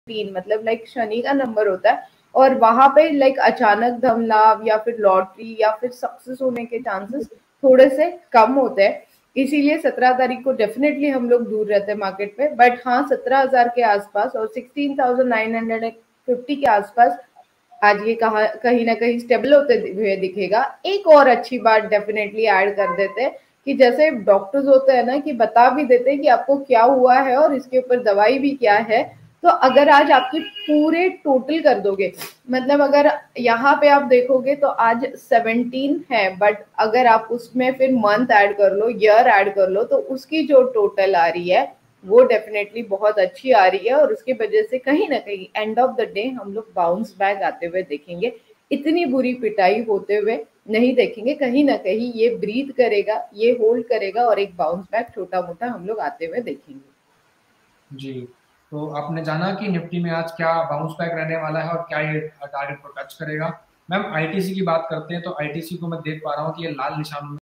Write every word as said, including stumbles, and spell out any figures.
तीन मतलब लाइक शनि का नंबर होता है और वहां पे लाइक अचानक धन लाभ या फिर लॉटरी या फिर सक्सेस होने के चांसेस थोड़े से कम होते हैं। इसीलिए सत्रह तारीख को डेफिनेटली हम लोग दूर रहते हैं मार्केट पे। बट हाँ, सत्रह हजार के आसपास और sixteen thousand nine hundred fifty के आसपास आज ये कहा कहीं ना कहीं स्टेबल होते हुए दिखेगा। एक और अच्छी बात डेफिनेटली ऐड कर देते हैं कि जैसे डॉक्टर्स होते हैं ना कि बता भी देते हैं कि आपको क्या हुआ है और इसके ऊपर दवाई भी क्या है। तो अगर आज आपके पूरे टोटल कर दोगे, मतलब अगर यहाँ पे आप देखोगे तो आज सेवनटीन है, बट अगर आप उसमें फिर मंथ ऐड कर लो, ईयर ऐड कर लो, तो उसकी जो टोटल आ रही है वो डेफिनेटली बहुत अच्छी आ रही है और उसकी वजह से कहीं ना कहीं एंड ऑफ द डे हम लोग बाउंस बैक आते हुए देखेंगे। इतनी बुरी पिटाई होते हुए नहीं देखेंगे, कहीं ना कहीं ये ब्रीथ करेगा, ये होल्ड करेगा और एक बाउंस बैक छोटा मोटा हम लोग आते हुए देखेंगे। जी, तो आपने जाना कि निफ्टी में आज क्या बाउंस बैक रहने वाला है और क्या ये टारगेट को टच करेगा। मैम आईटीसी की बात करते हैं तो आईटीसी को मैं देख पा रहा हूँ कि ये लाल निशान